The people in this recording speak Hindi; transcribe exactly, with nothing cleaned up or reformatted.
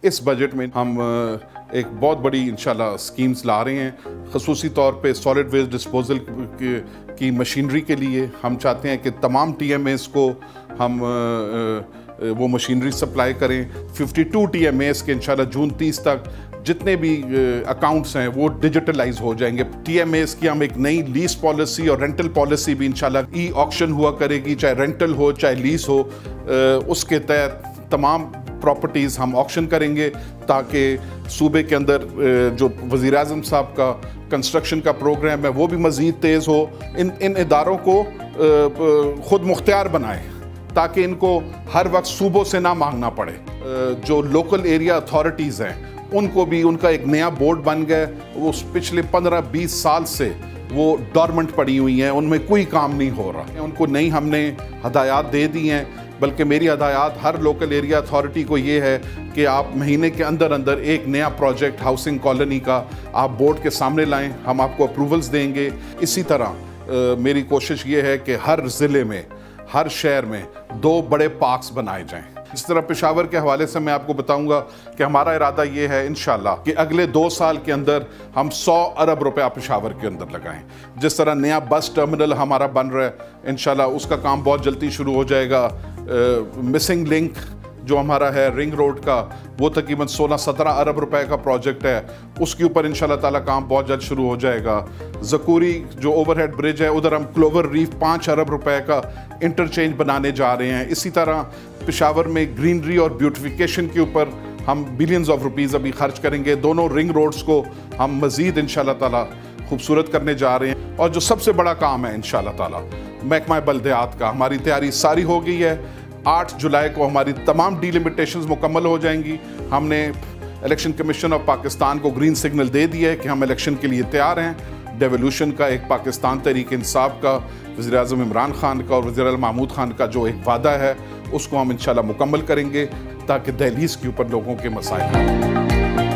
इस बजट में हम एक बहुत बड़ी इंशाल्लाह स्कीम्स ला रहे हैं, ख़ुसूसी तौर पे सॉलिड वेस्ट डिस्पोजल की, की मशीनरी के लिए। हम चाहते हैं कि तमाम टी एम एस को हम वो मशीनरी सप्लाई करें। बावन टी एम एस के इंशाल्लाह जून तीस तक जितने भी अकाउंट्स हैं वो डिजिटलाइज हो जाएंगे। टी एम एस की हम एक नई लीज पॉलिसी और रेंटल पॉलिसी भी इंशाल्लाह ई ऑक्शन हुआ करेगी, चाहे रेंटल हो चाहे लीज हो, उसके तहत तमाम प्रॉपर्टीज़ हम ऑक्शन करेंगे ताकि सूबे के अंदर जो वज़ीर आज़म साहब का कंस्ट्रक्शन का प्रोग्राम है वो भी मज़ीद तेज़ हो। इन इन इदारों को ख़ुद मुख्तियार बनाए ताकि इनको हर वक्त सूबों से ना मांगना पड़े। जो लोकल एरिया अथॉरिटीज़ हैं उनको भी उनका एक नया बोर्ड बन गया, वो पिछले पंद्रह बीस साल से वो डॉर्मेंट पड़ी हुई हैं, उनमें कोई काम नहीं हो रहा। उनको नहीं हमने हदायत दे दी हैं, बल्कि मेरी हदायत हर लोकल एरिया अथॉरिटी को ये है कि आप महीने के अंदर अंदर एक नया प्रोजेक्ट हाउसिंग कॉलोनी का आप बोर्ड के सामने लाएं, हम आपको अप्रूवल्स देंगे। इसी तरह आ, मेरी कोशिश ये है कि हर ज़िले में हर शहर में दो बड़े पार्क्स बनाए जाएं। इस तरह पेशावर के हवाले से मैं आपको बताऊंगा कि हमारा इरादा ये है इंशाल्लाह कि अगले दो साल के अंदर हम सौ अरब रुपया पेशावर के अंदर लगाएं। जिस तरह नया बस टर्मिनल हमारा बन रहा है इंशाल्लाह उसका काम बहुत जल्दी शुरू हो जाएगा। मिसिंग लिंक जो हमारा है रिंग रोड का वो तकरीबन सोलह सत्रह अरब रुपए का प्रोजेक्ट है, उसके ऊपर इंशाल्लाह ताला काम बहुत जल्द शुरू हो जाएगा। ज़कूरी जो ओवरहेड ब्रिज है उधर हम क्लोवर रीफ पाँच अरब रुपए का इंटरचेंज बनाने जा रहे हैं। इसी तरह पेशावर में ग्रीनरी और ब्यूटिफिकेशन के ऊपर हम बिलियंस ऑफ रुपीज़ अभी खर्च करेंगे। दोनों रिंग रोड्स को हम मज़ीद इंशाल्लाह ताला खूबसूरत करने जा रहे हैं। और जो सबसे बड़ा काम है इंशाल्लाह ताला महकमा बल्दियात का, हमारी तैयारी सारी हो गई है। आठ जुलाई को हमारी तमाम डीलिमिटेशंस मुकम्मल हो जाएंगी। हमने इलेक्शन कमीशन ऑफ पाकिस्तान को ग्रीन सिग्नल दे दिया है कि हम इलेक्शन के लिए तैयार हैं। डेवोल्यूशन का एक पाकिस्तान तहरीक इंसाफ का, वज़ीर आज़म इमरान खान का और वज़ीर आला महमूद खान का जो एक वादा है उसको हम इंशाल्लाह मुकम्मल करेंगे ताकि दहलीज़ के ऊपर लोगों के मसाइल